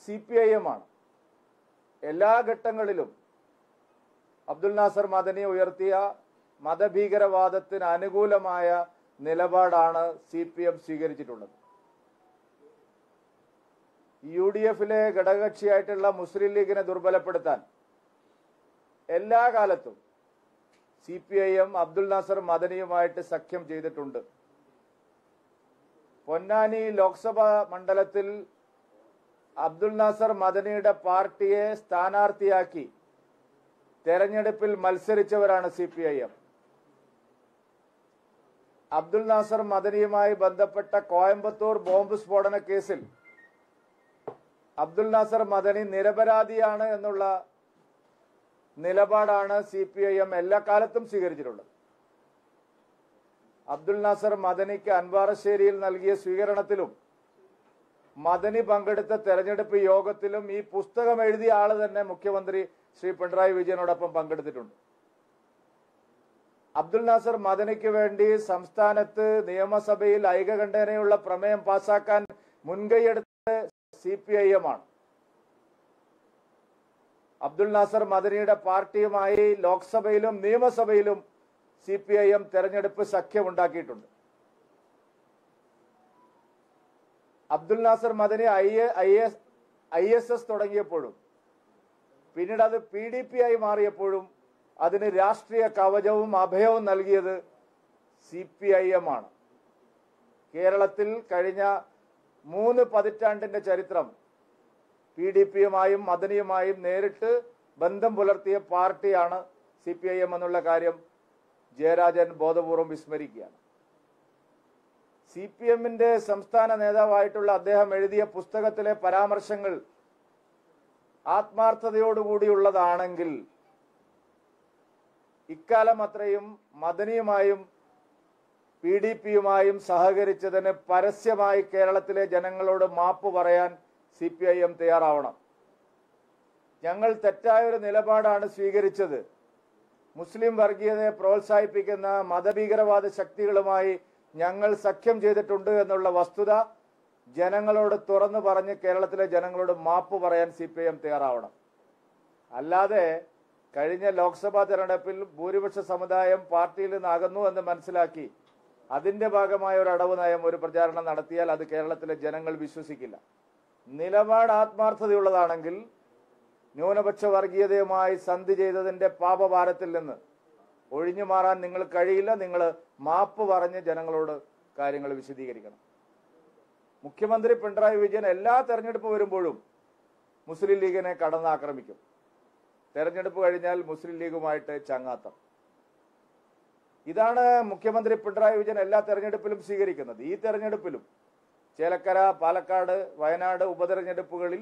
CPIM ആണ്. എല്ലാ ഘട്ടങ്ങളിലും അബ്ദുൽ നാസർ മദനി ഉയർത്തിയ മതഭീകരവാദത്തിന് അനുകൂലമായ നിലപാടാണ് CPM സ്വീകരിച്ചിട്ടുള്ളത്. UDFിലെ ഘടകകക്ഷിയായിട്ടുള്ള മുസ്ലിം ലീഗിനെ ദുർബലപ്പെടുത്താൻ എല്ലാ കാലത്തും CPIM അബ്ദുൽ നാസർ മദനിയുമായിട്ട് സഖ്യം ചെയ്തിട്ടുണ്ട്. പൊന്നാനി ലോക്സഭാ മണ്ഡലത്തിൽ അബ്ദുൽ നാസർ മദനിയുടെ പാർട്ടിയെ സ്ഥാനാർത്ഥിയാക്കി തെരഞ്ഞെടുപ്പിൽ മത്സരിച്ചവരാണ് CPIM. അബ്ദുൽ നാസർ മദനിയുമായി ബന്ധപ്പെട്ട കോയമ്പത്തൂർ ബോംബ് സ്ഫോടന കേസിൽ അബ്ദുൽ നാസർ മദനി നിരപരാധിയാണ് എന്നുള്ള നിലപാടാണ് CPIM എല്ലാ കാലത്തും സ്വീകരിച്ചിട്ടുള്ളത്. അബ്ദുൽ നാസർ മദനിക്ക് അൻവാറശ്ശേരിയിൽ നൽകിയ സ്വീകരണത്തിലും മദനി പങ്കെടുത്ത തെരഞ്ഞെടുപ്പ് യോഗത്തിലും ഈ പുസ്തകം എഴുതിയ ആള് തന്നെ മുഖ്യമന്ത്രി ശ്രീ പിണറായി വിജയനോടൊപ്പം പങ്കെടുത്തിട്ടുണ്ട്. അബ്ദുൽ നാസർ മദനിക്ക് വേണ്ടി സംസ്ഥാനത്ത് നിയമസഭയിൽ ഐകകണ്ഠേനയുള്ള പ്രമേയം പാസാക്കാൻ മുൻകൈയെടുത്ത CPIM ആണ്. അബ്ദുൽ നാസർ മദനിയുടെ പാർട്ടിയുമായി ലോക്സഭയിലും നിയമസഭയിലും CPIM തെരഞ്ഞെടുപ്പ് സഖ്യമുണ്ടാക്കിയിട്ടുണ്ട്. അബ്ദുൽ നാസർ മദനി ISS തുടങ്ങിയപ്പോഴും പിന്നീട് അത് PDP ആയി മാറിയപ്പോഴും അതിന് രാഷ്ട്രീയ കവചവും അഭയവും നൽകിയത് CPIM ആണ്. കേരളത്തിൽ കഴിഞ്ഞ 3 പതിറ്റാണ്ടിന്റെ ചരിത്രം PDPയുമായും മദനിയുമായും നേരിട്ട് ബന്ധം പുലർത്തിയ പാർട്ടിയാണ് CPIM എന്നുള്ള കാര്യം ജയരാജൻ ബോധപൂർവം വിസ്മരിക്കുകയാണ്. CPMന്റെ സംസ്ഥാന നേതാവായിട്ടുള്ള അദ്ദേഹം എഴുതിയ പുസ്തകത്തിലെ പരാമർശങ്ങൾ ആത്മാർത്ഥതയോടുകൂടിയുള്ളതാണെങ്കിൽ ഇക്കാലം അത്രയും മദനിയുമായും PDPയുമായും സഹകരിച്ചതിന് പരസ്യമായി കേരളത്തിലെ ജനങ്ങളോട് മാപ്പ് പറയാൻ CPIM തയ്യാറാവണം. ഞങ്ങൾ തെറ്റായൊരു നിലപാടാണ് സ്വീകരിച്ചത്. മുസ്ലിം വർഗീയതയെ പ്രോത്സാഹിപ്പിക്കുന്ന മതഭീകരവാദ ശക്തികളുമായി ഞങ്ങൾ സഖ്യം ചെയ്തിട്ടുണ്ട് എന്നുള്ള വസ്തുത ജനങ്ങളോട് തുറന്നു പറഞ്ഞ് കേരളത്തിലെ ജനങ്ങളോട് മാപ്പ് പറയാൻ CPIM തയ്യാറാവണം. അല്ലാതെ കഴിഞ്ഞ ലോക്സഭാ തെരഞ്ഞെടുപ്പിൽ ഭൂരിപക്ഷ സമുദായം പാർട്ടിയിൽ നിന്ന് അകന്നു എന്ന് മനസ്സിലാക്കി അതിന്റെ ഭാഗമായ ഒരു അടവ് നയം, ഒരു പ്രചാരണം നടത്തിയാൽ അത് കേരളത്തിലെ ജനങ്ങൾ വിശ്വസിക്കില്ല. നിലപാട് ആത്മാർത്ഥതയുള്ളതാണെങ്കിൽ ന്യൂനപക്ഷ വർഗീയതയുമായി സന്ധി ചെയ്തതിന്റെ പാപഭാരത്തിൽ നിന്ന് ഒഴിഞ്ഞു മാറാൻ നിങ്ങൾ കഴിയില്ല. നിങ്ങൾ മാപ്പ് പറഞ്ഞ് ജനങ്ങളോട് കാര്യങ്ങൾ വിശദീകരിക്കണം. മുഖ്യമന്ത്രി പിണറായി വിജയൻ എല്ലാ തെരഞ്ഞെടുപ്പ് വരുമ്പോഴും മുസ്ലിം ലീഗിനെ കടന്നാക്രമിക്കും. തെരഞ്ഞെടുപ്പ് കഴിഞ്ഞാൽ മുസ്ലിം ലീഗുമായിട്ട് ചങ്ങാത്തം. ഇതാണ് മുഖ്യമന്ത്രി പിണറായി വിജയൻ എല്ലാ തെരഞ്ഞെടുപ്പിലും സ്വീകരിക്കുന്നത്. ഈ തെരഞ്ഞെടുപ്പിലും ചേലക്കര, പാലക്കാട്, വയനാട് ഉപതെരഞ്ഞെടുപ്പുകളിൽ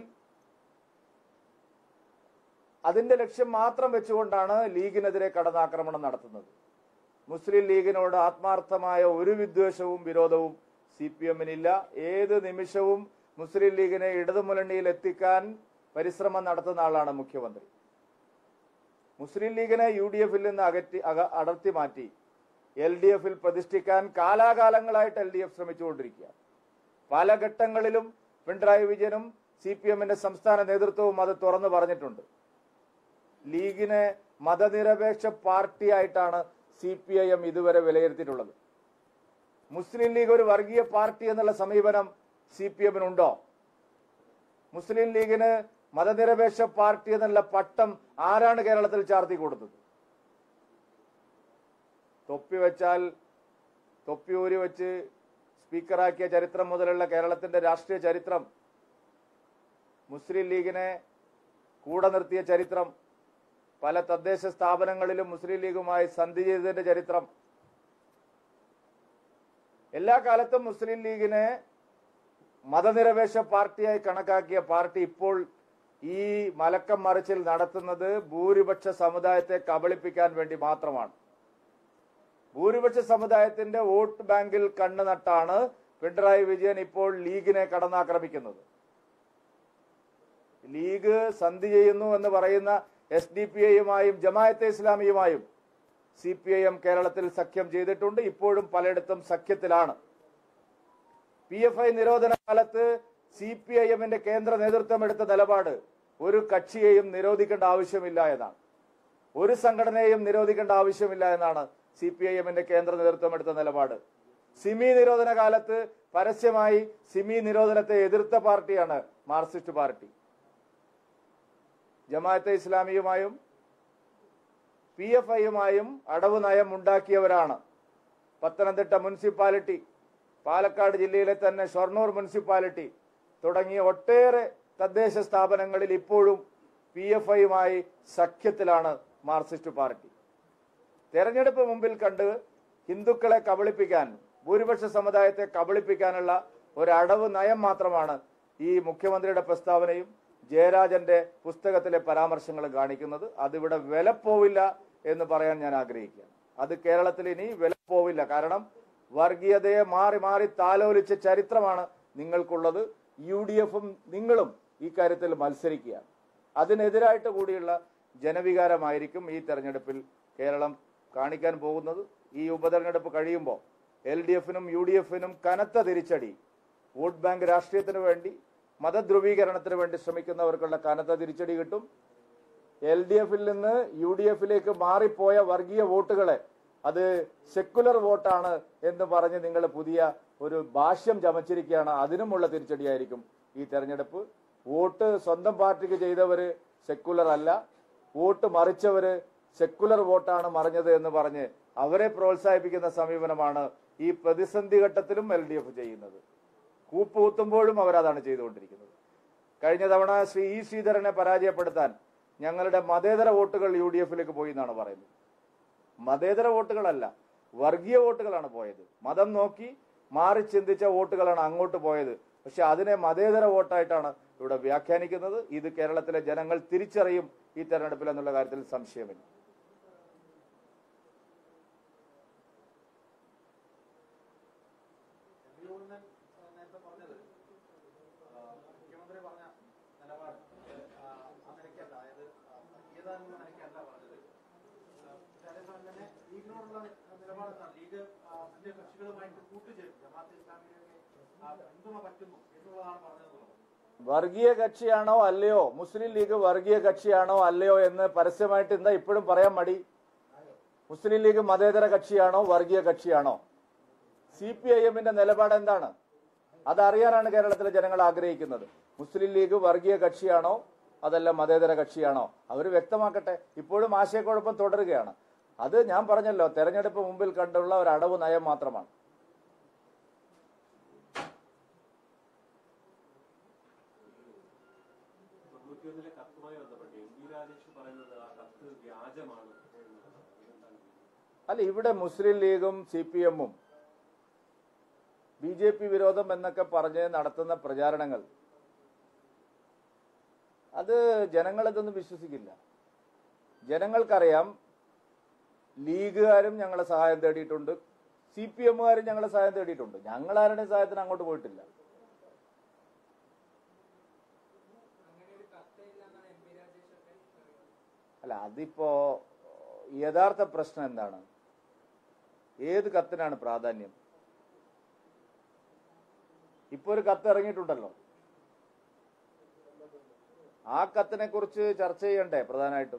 അതിന്റെ ലക്ഷ്യം മാത്രം വെച്ചുകൊണ്ടാണ് ലീഗിനെതിരെ കടന്നാക്രമണം നടത്തുന്നത്. മുസ്ലിം ലീഗിനോട് ആത്മാർത്ഥമായ ഒരു വിദ്വേഷവും വിരോധവും CPMനില്ല. ഏത് നിമിഷവും മുസ്ലിം ലീഗിനെ ഇടതുമുന്നണിയിൽ എത്തിക്കാൻ പരിശ്രമം നടത്തുന്ന ആളാണ് മുഖ്യമന്ത്രി. മുസ്ലിം ലീഗിനെ UDFിൽ നിന്ന് അടർത്തി മാറ്റി LDFിൽ പ്രതിഷ്ഠിക്കാൻ കാലാകാലങ്ങളായിട്ട് LDF ശ്രമിച്ചുകൊണ്ടിരിക്കുക. പല ഘട്ടങ്ങളിലും പിണറായി വിജയനും CPMന്റെ സംസ്ഥാന നേതൃത്വവും അത് തുറന്നു പറഞ്ഞിട്ടുണ്ട്. ലീഗിനെ മതനിരപേക്ഷ പാർട്ടിയായിട്ടാണ് CPIM ഇതുവരെ വിലയിരുത്തിയിട്ടുള്ളത്. മുസ്ലിം ലീഗ് ഒരു വർഗീയ പാർട്ടി എന്നുള്ള സമീപനം CPMനുണ്ടോ? മുസ്ലിം ലീഗിന് മതനിരപേക്ഷ പാർട്ടി എന്നുള്ള പട്ടം ആരാണ് കേരളത്തിൽ ചാർത്തി കൊടുത്തത്? തൊപ്പി വെച്ചാൽ തൊപ്പി ഊരി വെച്ച് സ്പീക്കറാക്കിയ ചരിത്രം മുതലുള്ള കേരളത്തിന്റെ രാഷ്ട്രീയ ചരിത്രം, മുസ്ലിം ലീഗിനെ കൂടെ നിർത്തിയ ചരിത്രം, പല തദ്ദേശ സ്ഥാപനങ്ങളിലും മുസ്ലിം ലീഗുമായി സന്ധി ചെയ്തതിന്റെ ചരിത്രം, എല്ലാ കാലത്തും മുസ്ലിം ലീഗിനെ മതനിരപേക്ഷ പാർട്ടിയായി കണക്കാക്കിയ പാർട്ടി ഇപ്പോൾ ഈ മലക്കം മറിച്ചിൽ നടത്തുന്നത് ഭൂരിപക്ഷ സമുദായത്തെ കബളിപ്പിക്കാൻ വേണ്ടി മാത്രമാണ്. ഭൂരിപക്ഷ സമുദായത്തിന്റെ വോട്ട് ബാങ്കിൽ കണ്ണു നട്ടാണ് പിണറായി വിജയൻ ഇപ്പോൾ ലീഗിനെ കടന്നാക്രമിക്കുന്നത്. ലീഗ് സന്ധി ചെയ്യുന്നു എന്ന് പറയുന്ന SDPIയുമായും ജമാഅത്തെ ഇസ്ലാമിയുമായും CPIM കേരളത്തിൽ സഖ്യം ചെയ്തിട്ടുണ്ട്. ഇപ്പോഴും പലയിടത്തും സഖ്യത്തിലാണ്. PFI നിരോധന കാലത്ത് CPIM-ന്റെ കേന്ദ്ര നേതൃത്വം എടുത്ത നിലപാട് ഒരു കക്ഷിയെയും നിരോധിക്കേണ്ട ആവശ്യമില്ല എന്നാണ്. ഒരു സംഘടനയെയും നിരോധിക്കേണ്ട ആവശ്യമില്ല എന്നാണ് CPIM-ന്റെ കേന്ദ്ര നേതൃത്വം എടുത്ത നിലപാട്. സിമി നിരോധന കാലത്ത് പരസ്യമായി സിമി നിരോധനത്തെ എതിർത്ത പാർട്ടിയാണ് മാർക്സിസ്റ്റ് പാർട്ടി. ജമാഅത്തെ ഇസ്ലാമിയുമായും PFIയുമായും അടവ് നയം ഉണ്ടാക്കിയവരാണ്. പത്തനംതിട്ട മുനിസിപ്പാലിറ്റി, പാലക്കാട് ജില്ലയിലെ തന്നെ ഷൊർണൂർ മുനിസിപ്പാലിറ്റി തുടങ്ങിയ ഒട്ടേറെ തദ്ദേശ സ്ഥാപനങ്ങളിൽ ഇപ്പോഴും PFIയുമായി സഖ്യത്തിലാണ് മാർക്സിസ്റ്റ് പാർട്ടി. തെരഞ്ഞെടുപ്പ് മുമ്പിൽ കണ്ട് ഹിന്ദുക്കളെ കബളിപ്പിക്കാൻ, ഭൂരിപക്ഷ സമുദായത്തെ കബളിപ്പിക്കാനുള്ള ഒരു അടവ് നയം മാത്രമാണ് ഈ മുഖ്യമന്ത്രിയുടെ പ്രസ്താവനയും ജയരാജന്റെ പുസ്തകത്തിലെ പരാമർശങ്ങളും കാണിക്കുന്നത്. അതിവിടെ വിലപ്പോവില്ല എന്ന് പറയാൻ ഞാൻ ആഗ്രഹിക്കുകയാണ്. അത് കേരളത്തിൽ ഇനി വിലപ്പോവില്ല. കാരണം വർഗീയതയെ മാറി മാറി താലോലിച്ച ചരിത്രമാണ് നിങ്ങൾക്കുള്ളത്. UDF-ഉം നിങ്ങളും ഈ കാര്യത്തിൽ മത്സരിക്കുകയാണ്. അതിനെതിരായിട്ട് കൂടിയുള്ള ജനവികാരമായിരിക്കും ഈ തെരഞ്ഞെടുപ്പിൽ കേരളം കാണിക്കാൻ പോകുന്നത്. ഈ ഉപതെരഞ്ഞെടുപ്പ് കഴിയുമ്പോൾ LDF-നും UDF-നും കനത്ത തിരിച്ചടി, വോട്ട് ബാങ്ക് രാഷ്ട്രീയത്തിന് വേണ്ടി, മതധ്രുവീകരണത്തിന് വേണ്ടി ശ്രമിക്കുന്നവർക്കുള്ള കനത്ത തിരിച്ചടി കിട്ടും. LDF-ൽ നിന്ന് UDF-ലേക്ക് മാറിപ്പോയ വർഗീയ വോട്ടുകളെ അത് സെക്കുലർ വോട്ടാണ് എന്ന് പറഞ്ഞ് നിങ്ങൾ പുതിയ ഒരു ഭാഷ്യം ചമച്ചിരിക്കുകയാണ്. അതിനുമുള്ള തിരിച്ചടിയായിരിക്കും ഈ തെരഞ്ഞെടുപ്പ്. വോട്ട് സ്വന്തം പാർട്ടിക്ക് ചെയ്തവര് സെക്കുലർ അല്ല, വോട്ട് മറിച്ചവര് സെക്കുലർ വോട്ടാണ് മറിഞ്ഞത് എന്ന് പറഞ്ഞ് അവരെ പ്രോത്സാഹിപ്പിക്കുന്ന സമീപനമാണ് ഈ പ്രതിസന്ധി ഘട്ടത്തിലും LDF ചെയ്യുന്നത്. കൂപ്പുകുത്തുമ്പോഴും അവരതാണ് ചെയ്തുകൊണ്ടിരിക്കുന്നത്. കഴിഞ്ഞ തവണ E. ശ്രീധരനെ പരാജയപ്പെടുത്താൻ ഞങ്ങളുടെ മതേതര വോട്ടുകൾ UDF-ലേക്ക് പോയി എന്നാണ് പറയുന്നത്. മതേതര വോട്ടുകളല്ല, വർഗീയ വോട്ടുകളാണ് പോയത്. മതം നോക്കി മാറി ചിന്തിച്ച വോട്ടുകളാണ് അങ്ങോട്ട് പോയത്. പക്ഷെ അതിനെ മതേതര വോട്ടായിട്ടാണ് ഇവിടെ വ്യാഖ്യാനിക്കുന്നത്. ഇത് കേരളത്തിലെ ജനങ്ങൾ തിരിച്ചറിയും ഈ തെരഞ്ഞെടുപ്പിൽ എന്നുള്ള കാര്യത്തിൽ സംശയമില്ല. വർഗീയ കക്ഷിയാണോ അല്ലയോ, മുസ്ലിം ലീഗ് വർഗീയ കക്ഷിയാണോ അല്ലയോ എന്ന് പരസ്യമായിട്ട് എന്താ ഇപ്പോഴും പറയാൻ മടി? മുസ്ലിം ലീഗ് മതേതര കക്ഷിയാണോ വർഗീയ കക്ഷിയാണോ? CPIM-ന്റെ നിലപാട് എന്താണ്? അതറിയാനാണ് കേരളത്തിലെ ജനങ്ങൾ ആഗ്രഹിക്കുന്നത്. മുസ്ലിം ലീഗ് വർഗീയ കക്ഷിയാണോ അതല്ല മതേതര കക്ഷിയാണോ? അവർ വ്യക്തമാക്കട്ടെ. ഇപ്പോഴും ആശയക്കുഴപ്പം തുടരുകയാണ്. അത് ഞാൻ പറഞ്ഞല്ലോ, തെരഞ്ഞെടുപ്പ് മുമ്പിൽ കണ്ടുള്ള ഒരു അടവ് നയം മാത്രമാണ്. അല്ല, ഇവിടെ മുസ്ലിം ലീഗും CPM-ഉം BJP വിരോധം എന്നൊക്കെ പറഞ്ഞ് നടത്തുന്ന പ്രചാരണങ്ങൾ, അത് ജനങ്ങളിതൊന്നും വിശ്വസിക്കില്ല. ജനങ്ങൾക്കറിയാം, ലീഗുകാരും ഞങ്ങളെ സഹായം തേടിയിട്ടുണ്ട്, CPM-കാരും ഞങ്ങളെ സഹായം തേടിയിട്ടുണ്ട്. ഞങ്ങൾ ആരുടെയും സഹായത്തിന് അങ്ങോട്ട് പോയിട്ടില്ല. അല്ല, അതിപ്പോ യഥാർത്ഥ പ്രശ്നം എന്താണ്? ഏത് കത്തിനാണ് പ്രാധാന്യം? ഇപ്പൊ ഒരു കത്ത് ഇറങ്ങിയിട്ടുണ്ടല്ലോ, ആ കത്തിനെ കുറിച്ച് ചർച്ച ചെയ്യണ്ടേ? പ്രധാനമായിട്ടും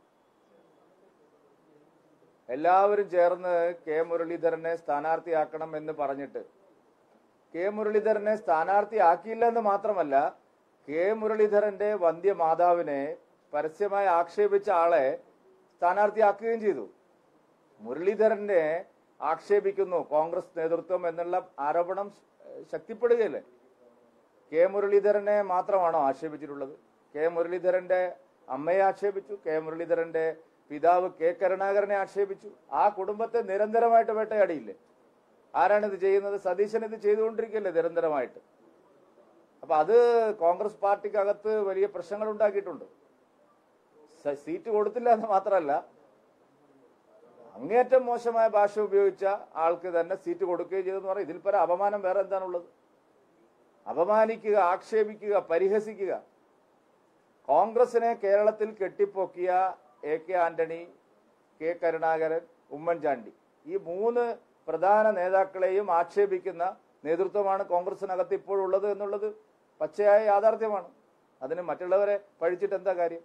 എല്ലാവരും ചേർന്ന് മുരളീധരനെ സ്ഥാനാർത്ഥിയാക്കണം എന്ന് പറഞ്ഞിട്ട് മുരളീധരനെ സ്ഥാനാർത്ഥിയാക്കിയില്ല എന്ന് മാത്രമല്ല, മുരളീധരന്റെ വന്ധ്യമാതാവിനെ പരസ്യമായി ആക്ഷേപിച്ച ആളെ സ്ഥാനാർത്ഥിയാക്കുകയും ചെയ്തു. മുരളീധരനെ ആക്ഷേപിക്കുന്നു കോൺഗ്രസ് നേതൃത്വം എന്നുള്ള ആരോപണം ശക്തിപ്പെടുകയല്ലേ? മുരളീധരനെ മാത്രമാണോ ആക്ഷേപിച്ചിട്ടുള്ളത്? മുരളീധരന്റെ അമ്മയെ ആക്ഷേപിച്ചു, മുരളീധരന്റെ പിതാവ് കരുണാകരനെ ആക്ഷേപിച്ചു. ആ കുടുംബത്തെ നിരന്തരമായിട്ട് വേട്ടയാടിയില്ലേ? ആരാണിത് ചെയ്യുന്നത്? സതീശൻ ഇത് ചെയ്തുകൊണ്ടിരിക്കുകയല്ലേ നിരന്തരമായിട്ട്. അപ്പൊ അത് കോൺഗ്രസ് പാർട്ടിക്കകത്ത് വലിയ പ്രശ്നങ്ങൾ ഉണ്ടാക്കിയിട്ടുണ്ട്. സീറ്റ് കൊടുത്തില്ല എന്ന് മാത്രമല്ല, അങ്ങേറ്റം മോശമായ ഭാഷ ഉപയോഗിച്ച ആൾക്ക് തന്നെ സീറ്റ് കൊടുക്കുകയും ചെയ്തെന്ന് പറയും. ഇതിൽ പരം അപമാനം വേറെ എന്താണുള്ളത്? അപമാനിക്കുക, ആക്ഷേപിക്കുക, പരിഹസിക്കുക. കോൺഗ്രസിനെ കേരളത്തിൽ കെട്ടിപ്പൊക്കിയ AK ആന്റണി, കരുണാകരൻ, ഉമ്മൻചാണ്ടി, ഈ 3 പ്രധാന നേതാക്കളെയും ആക്ഷേപിക്കുന്ന നേതൃത്വമാണ് കോൺഗ്രസിനകത്ത് ഇപ്പോഴുള്ളത് എന്നുള്ളത് പച്ചയായ യാഥാർത്ഥ്യമാണ്. അതിന് മറ്റുള്ളവരെ പഴിച്ചിട്ട് എന്താ കാര്യം?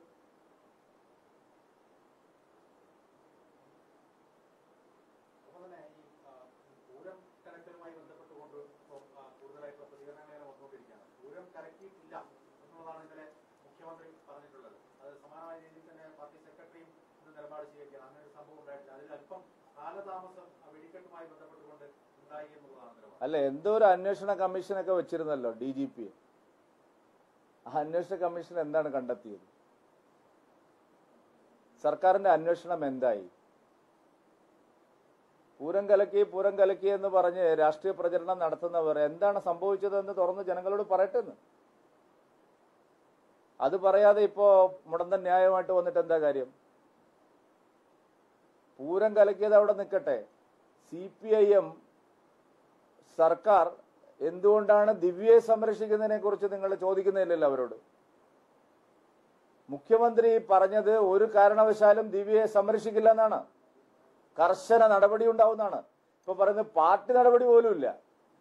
അല്ല, എന്തോ ഒരു അന്വേഷണ കമ്മീഷനൊക്കെ വെച്ചിരുന്നല്ലോ DGP. ആ അന്വേഷണ കമ്മീഷൻ എന്താണ് കണ്ടെത്തിയത്? സർക്കാരിന്റെ അന്വേഷണം എന്തായി? പൂരം കലക്കി എന്ന് പറഞ്ഞ് രാഷ്ട്രീയ പ്രചരണം നടത്തുന്നവർ എന്താണ് സംഭവിച്ചതെന്ന് തുറന്ന് ജനങ്ങളോട് പറയട്ടെന്ന്. അത് പറയാതെ ഇപ്പോ മുടന്തൻ ന്യായമായിട്ട് വന്നിട്ട് എന്താ കാര്യം? പൂരം കലക്കിയത് അവിടെ നിൽക്കട്ടെ. CPIM സർക്കാർ എന്തുകൊണ്ടാണ് ദിവ്യയെ സംരക്ഷിക്കുന്നതിനെ കുറിച്ച് നിങ്ങൾ ചോദിക്കുന്നില്ലല്ലോ അവരോട്. മുഖ്യമന്ത്രി പറഞ്ഞത് ഒരു കാരണവശാലും ദിവ്യയെ സംരക്ഷിക്കില്ല എന്നാണ്. കർശന നടപടി ഉണ്ടാവുന്നതാണ്. ഇപ്പൊ പറയുന്നത് പാർട്ടി നടപടി പോലും ഇല്ല.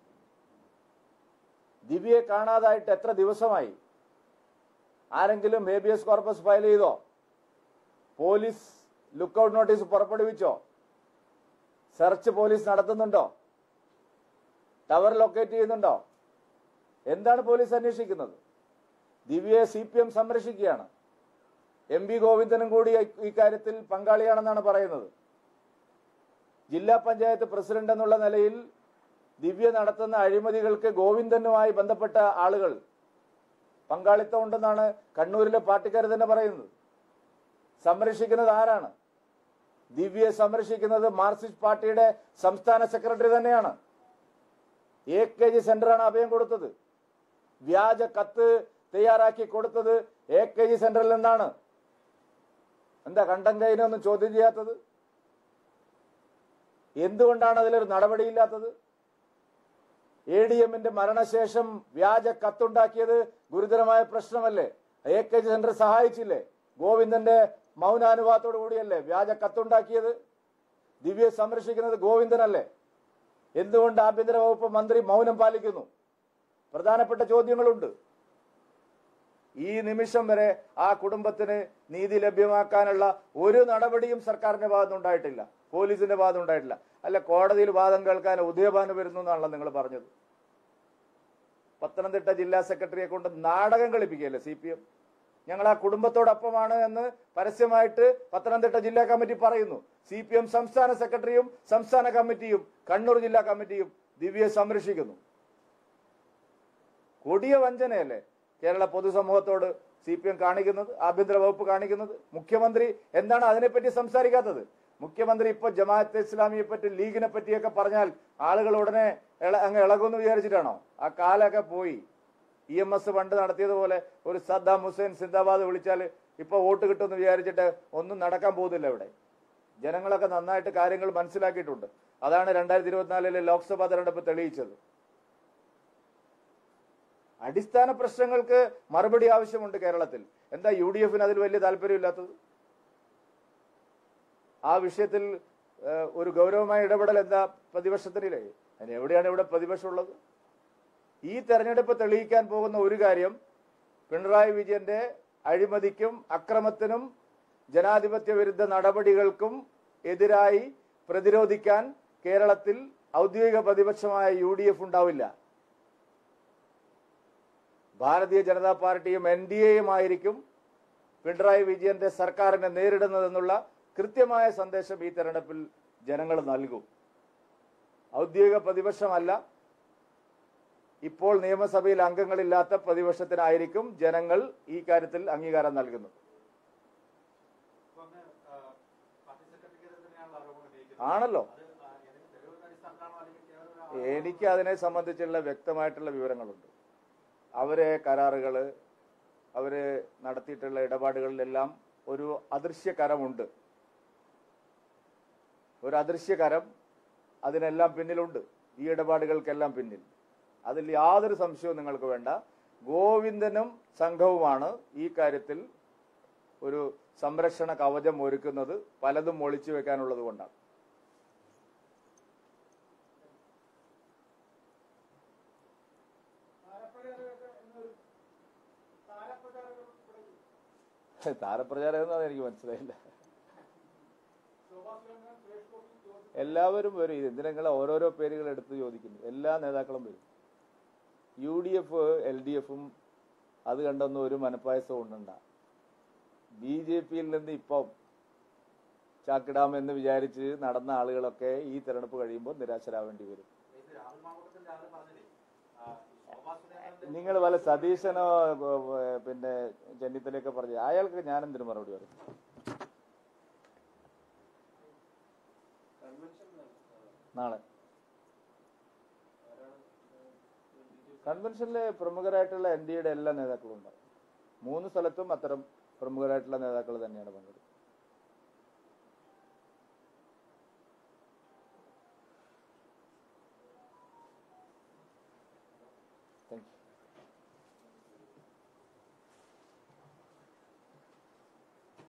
ദിവ്യയെ കാണാതായിട്ട് എത്ര ദിവസമായി? ആരെങ്കിലും ഹേബിയസ് കോർപ്പസ് ഫയൽ ചെയ്തോ? പോലീസ് ലുക്കൌട്ട് നോട്ടീസ് പുറപ്പെടുവിച്ചോ? സെർച്ച് പോലീസ് നടത്തുന്നുണ്ടോ? ടവർ ലൊക്കേറ്റ് ചെയ്യുന്നുണ്ടോ? എന്താണ് പോലീസ് അന്വേഷിക്കുന്നത്? ദിവ്യയെ CPM സംരക്ഷിക്കുകയാണ്. MP ഗോവിന്ദനും കൂടി ഇക്കാര്യത്തിൽ പങ്കാളിയാണെന്നാണ് പറയുന്നത്. ജില്ലാ പഞ്ചായത്ത് പ്രസിഡന്റ് എന്നുള്ള നിലയിൽ ദിവ്യ നടത്തുന്ന അഴിമതികൾക്ക് ഗോവിന്ദനുമായി ബന്ധപ്പെട്ട ആളുകൾ പങ്കാളിത്തം ഉണ്ടെന്നാണ് കണ്ണൂരിലെ പാർട്ടിക്കാർ തന്നെ പറയുന്നത്. സംരക്ഷിക്കുന്നത് ആരാണ്? ദിവ്യയെ സംരക്ഷിക്കുന്നത് മാർക്സിസ്റ്റ് പാർട്ടിയുടെ സംസ്ഥാന സെക്രട്ടറി തന്നെയാണ്. AKG സെന്ററാണ് അഭയം കൊടുത്തത്. വ്യാജ കത്ത് തയ്യാറാക്കി കൊടുത്തത് AKG സെന്ററിൽ നിന്നാണ്. എന്താ കണ്ടങ്കൈനൊന്നും ചോദ്യം ചെയ്യാത്തത്? എന്തുകൊണ്ടാണ് അതിലൊരു നടപടിയില്ലാത്തത്? ADMന്റെ മരണശേഷം വ്യാജ കത്തുണ്ടാക്കിയത് ഗുരുതരമായ പ്രശ്നമല്ലേ? AKG centre സഹായിച്ചില്ലേ? ഗോവിന്ദന്റെ മൗനാനുവാദത്തോടു കൂടിയല്ലേ വ്യാജ കത്തുണ്ടാക്കിയത്? ദിവ്യയെ സംരക്ഷിക്കുന്നത് ഗോവിന്ദനല്ലേ? എന്തുകൊണ്ട് ആഭ്യന്തര വകുപ്പ് മന്ത്രി മൗനം പാലിക്കുന്നു? പ്രധാനപ്പെട്ട ചോദ്യങ്ങളുണ്ട്. ഈ നിമിഷം വരെ ആ കുടുംബത്തിന് നീതി ലഭ്യമാക്കാനുള്ള ഒരു നടപടിയും സർക്കാരിന്റെ ഭാഗത്തുനിന്നുണ്ടായിട്ടില്ല, പോലീസിന്റെ ഭാഗത്തുനിന്നുണ്ടായിട്ടില്ല. അല്ല, കോടതിയിൽ വാദം കേൾക്കാൻ ഉദയഭാനു വരുന്നു എന്നാണല്ലോ നിങ്ങൾ പറഞ്ഞത്. പത്തനംതിട്ട ജില്ലാ സെക്രട്ടറിയെ കൊണ്ട് നാടകം കളിപ്പിക്കുകയല്ലേ CPM? ഞങ്ങൾ ആ കുടുംബത്തോടൊപ്പമാണ് എന്ന് പരസ്യമായിട്ട് പത്തനംതിട്ട ജില്ലാ കമ്മിറ്റി പറയുന്നു. CPM സംസ്ഥാന സെക്രട്ടറിയും സംസ്ഥാന കമ്മിറ്റിയും കണ്ണൂർ ജില്ലാ കമ്മിറ്റിയും ദിവ്യയെ സംരക്ഷിക്കുന്നു. കൊടിയ വഞ്ചനയല്ലേ കേരള പൊതുസമൂഹത്തോട് CPM കാണിക്കുന്നത്, ആഭ്യന്തര വകുപ്പ് കാണിക്കുന്നത്? മുഖ്യമന്ത്രി എന്താണ് അതിനെപ്പറ്റി സംസാരിക്കാത്തത്? മുഖ്യമന്ത്രി ഇപ്പൊ ജമാഅത്തെ ഇസ്ലാമിയെ പറ്റി, ലീഗിനെ പറ്റിയൊക്കെ പറഞ്ഞാൽ ആളുകൾ ഉടനെ അങ്ങ് ഇളകുമെന്ന് വിചാരിച്ചിട്ടാണോ? ആ കാലൊക്കെ പോയി. EMS പണ്ട് നടത്തിയതുപോലെ ഒരു സദ്ദാം ഹുസൈൻ സിന്ദാബാദ് വിളിച്ചാൽ ഇപ്പൊ വോട്ട് കിട്ടുമെന്ന് വിചാരിച്ചിട്ട് ഒന്നും നടക്കാൻ പോകുന്നില്ല. ഇവിടെ ജനങ്ങളൊക്കെ നന്നായിട്ട് കാര്യങ്ങൾ മനസ്സിലാക്കിയിട്ടുണ്ട്. അതാണ് 2024 ലോക്സഭാ തെരഞ്ഞെടുപ്പ് തെളിയിച്ചത്. അടിസ്ഥാന പ്രശ്നങ്ങൾക്ക് മറുപടി ആവശ്യമുണ്ട് കേരളത്തിൽ. എന്താ UDFന് അതിൽ വലിയ താല്പര്യമില്ലാത്തത്? ആ വിഷയത്തിൽ ഒരു ഗൗരവമായ ഇടപെടൽ എന്താ പ്രതിപക്ഷത്തിനില്ലേ? അതിന് എവിടെയാണ് ഇവിടെ പ്രതിപക്ഷം ഉള്ളത്? ഈ തെരഞ്ഞെടുപ്പ് തെളിയിക്കാൻ പോകുന്ന ഒരു കാര്യം, പിണറായി വിജയന്റെ അഴിമതിക്കും അക്രമത്തിനും ജനാധിപത്യ വിരുദ്ധ നടപടികൾക്കും എതിരായി പ്രതിരോധിക്കാൻ കേരളത്തിൽ ഔദ്യോഗിക പ്രതിപക്ഷമായ UDF ഉണ്ടാവില്ല. ഭാരതീയ ജനതാ പാർട്ടിയും NDAയുമായിരിക്കും പിണറായി വിജയന്റെ സർക്കാരിനെ നേരിടുന്നതെന്നുള്ള കൃത്യമായ സന്ദേശം ഈ തെരഞ്ഞെടുപ്പിൽ ജനങ്ങൾ നൽകും. ഔദ്യോഗിക പ്രതിപക്ഷമല്ല, ഇപ്പോൾ നിയമസഭയിൽ അംഗങ്ങളില്ലാത്ത പ്രതിപക്ഷത്തിനായിരിക്കും ജനങ്ങൾ ഈ കാര്യത്തിൽ അംഗീകാരം നൽകുന്നത്. ആണല്ലോ. എനിക്ക് അതിനെ സംബന്ധിച്ചുള്ള വ്യക്തമായിട്ടുള്ള വിവരങ്ങളുണ്ട്. അവരെ കരാറുകൾ, അവര് നടത്തിയിട്ടുള്ള ഇടപാടുകളിലെല്ലാം ഒരു അദൃശ്യ കരമുണ്ട്. ഒരു അദൃശ്യ കരം അതിനെല്ലാം പിന്നിലുണ്ട്, ഈ ഇടപാടുകൾക്കെല്ലാം പിന്നിൽ. അതിൽ യാതൊരു സംശയവും നിങ്ങൾക്ക് വേണ്ട. ഗോവിന്ദനും സംഘവുമാണ് ഈ കാര്യത്തിൽ ഒരു സംരക്ഷണ കവചം ഒരുക്കുന്നത്, പലതും ഒളിച്ചു വെക്കാനുള്ളത് കൊണ്ടാണ്. താരപ്രചാരം എന്നാണ് എനിക്ക് മനസ്സിലായില്ല. എല്ലാവരും വരും. എന്തിനാ നിങ്ങൾ ഓരോരോ പേരുകൾ എടുത്ത് ചോദിക്കുന്നു? എല്ലാ നേതാക്കളും വരും. UDF LDFും അത് കണ്ടൊന്നും ഒരു മനപ്പായസവും ഉണ്ടണ്ട. BJPയിൽ നിന്ന് ഇപ്പം ചാക്കിടാമെന്ന് വിചാരിച്ച് നടന്ന ആളുകളൊക്കെ ഈ തെരഞ്ഞെടുപ്പ് കഴിയുമ്പോൾ നിരാശരാവേണ്ടി വരും. നിങ്ങൾ വല്ല സതീശനോ പിന്നെ ചെന്നിത്തലയൊക്കെ പറഞ്ഞു, അയാൾക്ക് ഞാനെന്തിനു മറുപടി പറയും? നാളെ കൺവെൻഷനിലെ പ്രമുഖരായിട്ടുള്ള NDAയുടെ എല്ലാ നേതാക്കളും ഉണ്ടാവും. 3 സ്ഥലത്തും അത്തരം പ്രമുഖരായിട്ടുള്ള നേതാക്കൾ തന്നെയാണ് പങ്കെടുക്കുന്നത്.